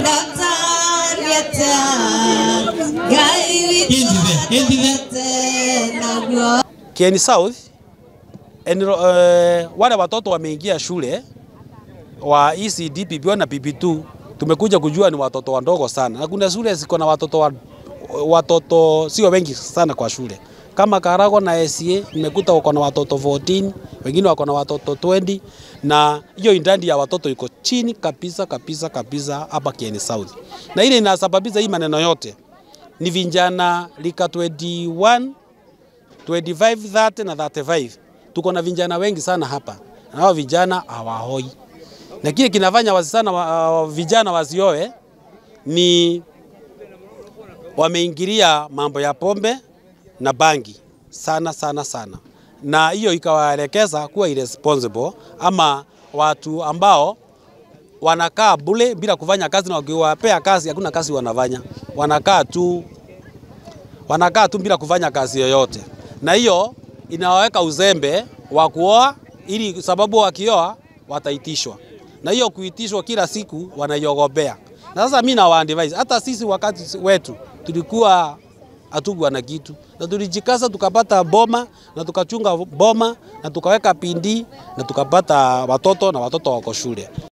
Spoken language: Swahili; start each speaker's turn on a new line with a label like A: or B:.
A: Kieni South, wale watoto wameingia shule wa ECD PP1 na PP2, tumekuja kujua ni watoto wadogo sana. Na kuna shule ziko na watoto sio wengi sana kwa shule. Kama Karago na SCA nimekuta wako na watoto 14, wengine wako na watoto 20, na hiyo idadi ya watoto iko chini kabisa hapa Kieni South. Na ile inasababisha hii maneno yote ni vijana lika 21, 25, 30 na 35. Tuko na vijana wengi sana hapa. Na hao vijana hawahoi. Na kile kinafanya vijana wasioe ni wameingilia mambo ya pombe na bangi sana. Na hiyo ikawaelekeza kuwa irresponsible, ama watu ambao wanakaa bure bila kufanya kazi, na wakiwapea kazi hakuna kazi wanafanya. Wanakaa tu bila kufanya kazi yoyote. Na hiyo inawaweka uzembe wa kuoa, ili sababu wakioa wataitishwa. Na hiyo kuitishwa kila siku wanaiogopea. Na sasa mimi na waadvise, hata sisi wakati wetu tulikuwa hatugua na kitu, na tulijikaza tukapata boma na tukachunga boma na tukaweka pindi na tukapata watoto na watoto wako shule.